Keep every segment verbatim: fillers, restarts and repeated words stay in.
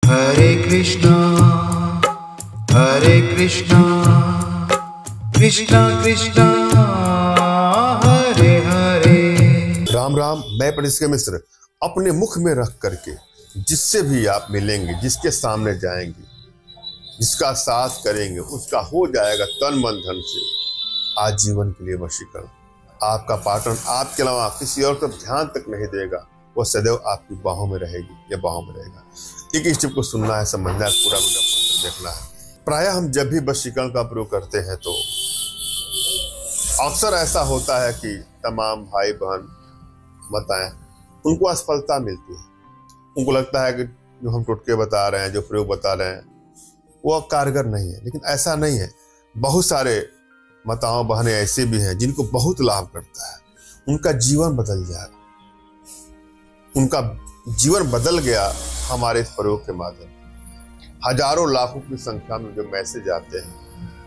हरे कृष्णा हरे कृष्णा कृष्णा कृष्णा हरे हरे। राम राम। मैं पंडित मिश्र अपने मुख में रख करके जिससे भी आप मिलेंगे, जिसके सामने जाएंगे, जिसका साथ करेंगे, उसका हो जाएगा तन मन धन से आजीवन के लिए वशीकरण। आपका पार्टनर आपके अलावा किसी और तरफ ध्यान तक नहीं देगा, वो सदैव आपकी बाहों में रहेगी या बाहों में रहेगा। एक स्टेप को सुनना है, समझना है, पूरा वीडियो देखना है। प्रायः हम जब भी वशीकरण का प्रयोग करते हैं तो अक्सर ऐसा होता है कि तमाम भाई बहन माताएं उनको असफलता मिलती है। उनको लगता है कि जो हम टोटके बता रहे हैं, जो प्रयोग बता रहे हैं, वो कारगर नहीं है। लेकिन ऐसा नहीं है। बहुत सारे माताओं बहनें ऐसे भी हैं जिनको बहुत लाभ करता है, उनका जीवन बदल जाएगा। उनका जीवन बदल गया हमारे इस प्रयोग के माध्यम से। हजारों लाखों की संख्या में जो मैसेज आते हैं,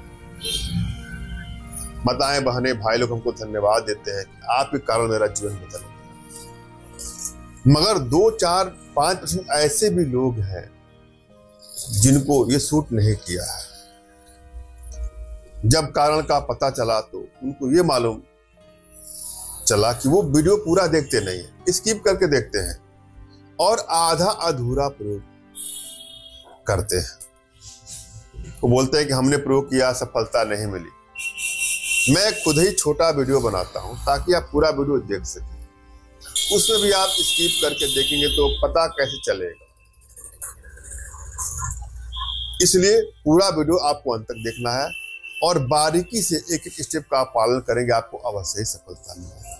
माताएं बहनें भाई लोग हमको धन्यवाद देते हैं कि आपके कारण मेरा जीवन बदल गया। मगर दो चार पांच परसेंट ऐसे भी लोग हैं जिनको ये सूट नहीं किया है। जब कारण का पता चला तो उनको ये मालूम चला कि वो वीडियो पूरा देखते नहीं है, स्किप करके देखते हैं और आधा अधूरा प्रयोग करते हैं। वो बोलते हैं कि हमने प्रयोग किया, सफलता नहीं मिली। मैं खुद ही छोटा वीडियो बनाता हूं ताकि आप पूरा वीडियो देख सकें। उसमें भी आप स्किप करके देखेंगे तो पता कैसे चलेगा। इसलिए पूरा वीडियो आपको अंत तक देखना है और बारीकी से एक एक स्टेप का आप पालन करेंगे, आपको अवश्य ही सफलता मिलेगी।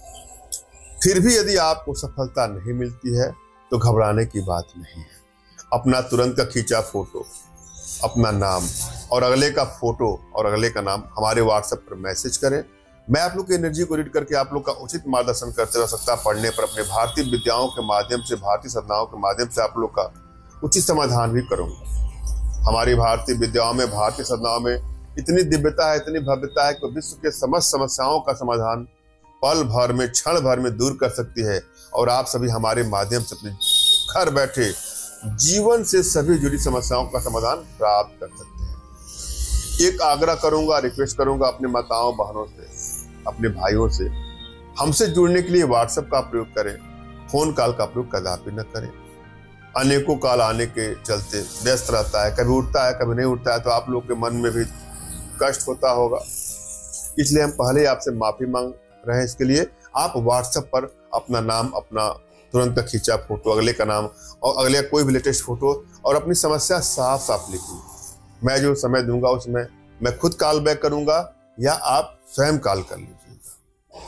फिर भी यदि आपको सफलता नहीं मिलती है तो घबराने की बात नहीं है। अपना तुरंत का खींचा फोटो, अपना नाम और अगले का फोटो और अगले का नाम हमारे व्हाट्सएप पर मैसेज करें। मैं आप लोग की एनर्जी को रीड करके आप लोग का उचित मार्गदर्शन करते रह सकता पढ़ने पर अपने भारतीय विद्याओं के माध्यम से, भारतीय साधनाओं के माध्यम से आप लोग का उचित समाधान भी करूंगा। हमारी भारतीय विद्याओं में, भारतीय साधनाओं में इतनी दिव्यता है, इतनी भव्यता है कि विश्व के समस्त समस्याओं का समाधान पल भर में, क्षण भर में दूर कर सकती है। और आप सभी हमारे माध्यम से अपने घर बैठे जीवन से सभी जुड़ी समस्याओं का समाधान प्राप्त कर सकते हैं। एक आग्रह करूंगा, रिक्वेस्ट करूंगा अपने माताओं बहनों से, अपने भाइयों से, हमसे जुड़ने के लिए व्हाट्सएप का प्रयोग करें। फोन कॉल का प्रयोग कदापि न करें। अनेकों कॉल आने के चलते व्यस्त रहता है, कभी उठता है कभी नहीं उठता है, तो आप लोग के मन में भी कष्ट होता होगा। इसलिए हम पहले आपसे माफी मांग रहे हैं। इसके लिए आप व्हाट्सएप पर अपना नाम, अपना तुरंत का खींचा फोटो, अगले का नाम और अगले कोई भी लेटेस्ट फोटो और अपनी समस्या साफ साफ लिखिए। मैं जो समय दूंगा उसमें मैं खुद कॉल बैक करूंगा या आप स्वयं कॉल कर लीजिएगा।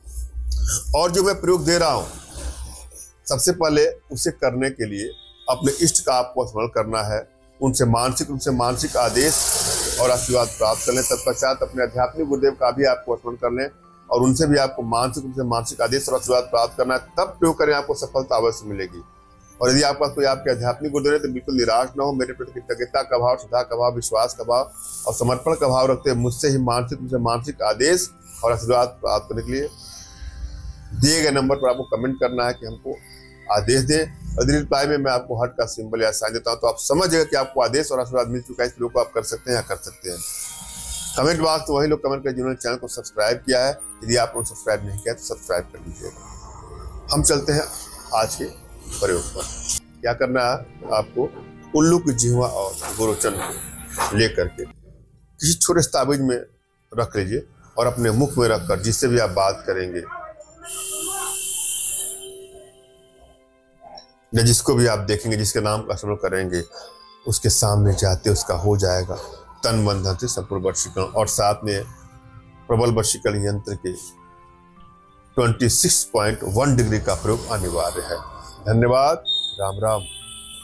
और जो मैं प्रयोग दे रहा हूं, सबसे पहले उसे करने के लिए अपने इष्ट का आपको स्मरण करना है, उनसे मानसिक रूप से मानसिक आदेश और आशीर्वाद प्राप्त कर लें। तत्पश्चात अपने आध्यात्मिक गुरुदेव का भी आपको स्मरण कर लें और उनसे भी आपको मानसिक रूप से मानसिक आदेश और आशीर्वाद प्राप्त करना है। तब प्रयोग करें, आपको सफलता अवश्य मिलेगी। और यदि आपके पास कोई आपके आध्यात्मिक गुरुदेव है तो बिल्कुल निराश न हो। मेरे प्रति कृतज्ञता का भाव, श्रद्धा का भाव, विश्वास का भाव और समर्पण का भाव रखते हैं। मुझसे ही मानसिक रूप से मानसिक आदेश और आशीर्वाद प्राप्त करने के लिए दिए गए नंबर पर आपको कमेंट करना है कि हमको आदेश दें। यदि रिप्लाई में मैं आपको हार्ट का सिंबल या साइन देता हूं तो आप समझ जाएगा कि आपको आदेश और आशीर्वाद मिल चुका है। इस प्रयोग को आप कर सकते हैं या कर सकते हैं। कमेंट बॉक्स तो वही लोग कमेंट करें जिन्होंने चैनल को सब्सक्राइब किया है। यदि आपने सब्सक्राइब नहीं किया तो सब्सक्राइब कर लीजिएगा। हम चलते हैं आज के प्रयोग पर। क्या करना है, आपको उल्लू की जिह्वा और गोरोचन को लेकर के किसी छोटे ताबीज में रख लीजिए और अपने मुख में रखकर जिससे भी आप बात करेंगे या जिसको भी आप देखेंगे, जिसके नाम का स्मरण करेंगे, उसके सामने जाते उसका हो जाएगा तन मन धन से संपूर्ण वशीकरण। और साथ में प्रबल वशीकरण यंत्र के छब्बीस पॉइंट एक डिग्री का प्रयोग अनिवार्य है। धन्यवाद। राम राम।